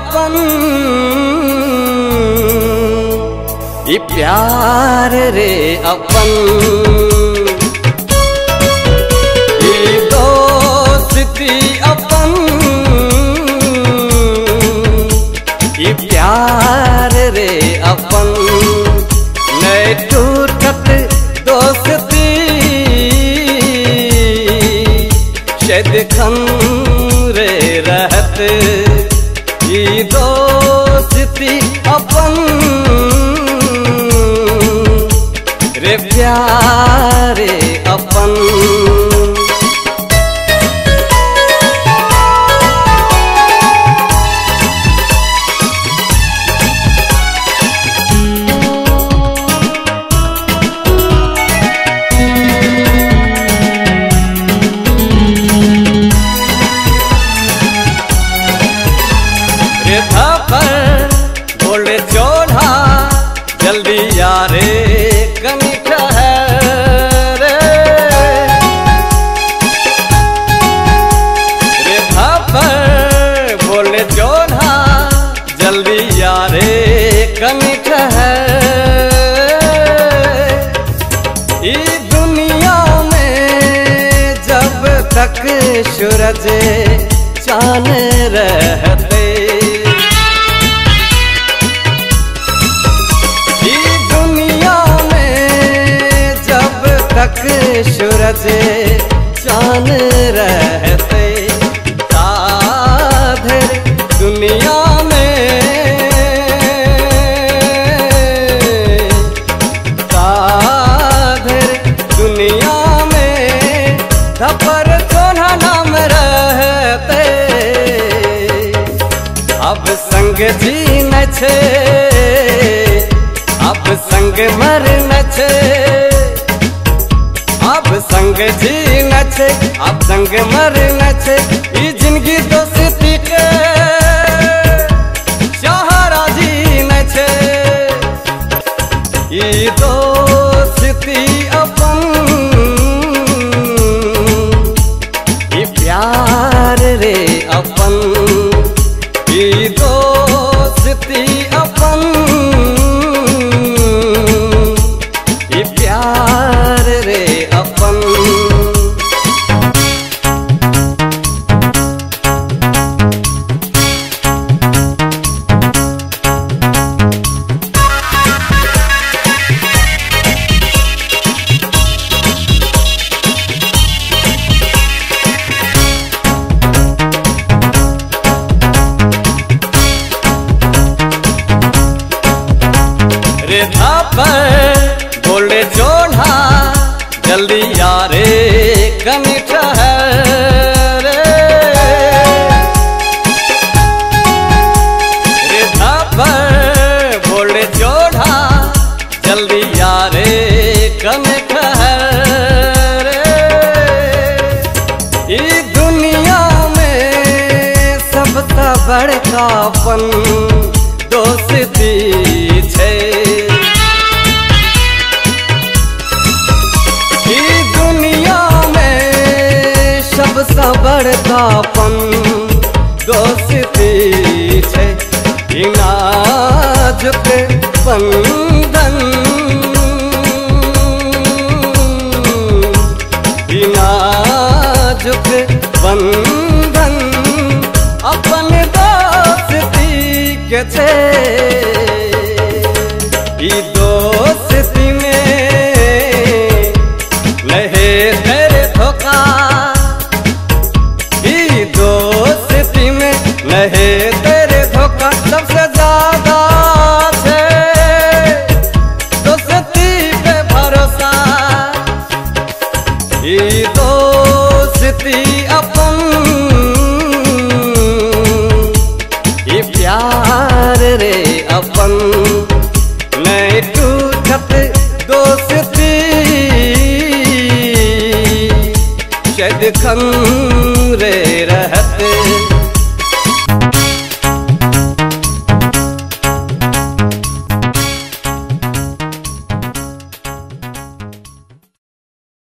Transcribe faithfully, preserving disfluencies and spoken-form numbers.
अपन ये प्यार रे अपन ये दोस्ती अपन ये प्यार रे अपन नहीं टूटत दोस्ती शायद खन रे रहत ये दोस्ती अपन रे प्यारे अपन रे थापर बोले चोला जल्दी यारे कमी ठहरे रे थापर बोले चोला जल्दी यारे कमी ठहरे इस दुनिया में जब तक सूरज चांद रहते सूरज चांद रहते साधर दुनिया में साधर दुनिया में धपर सोना नाम रहते अब संग जीन छे अब संग मरन छे अब संग जीन छे अब संग मरन छे ई जिंदगी दोस्ती के सहारा जीन छे ई दोस्ती अपन ई प्यार रे अपन ई दोस्ती अपन ई प्यार रे अपन रे थापर बोले चोला जल्दी यारे कमी ठहरे रे थापर बोले चोला जल्दी यारे कमी ठहरे इस दुनिया में सबसे बड़का अपन दोस्ती छे सबसे बड़कापन दोस्ती छे ई नाजुक बंधन ई नाजुक बंधन अपन दोस्ती के छे ई दोस्ती में लहे तेरे धोखा दोस्ती में लहे तेरे धोखा सबसे ज्यादा छे दोस्ती पे भरोसा ये दोस्ती अपन ये प्यार रे अपन नहीं टूटत दोस्ती शायद खन रे रहते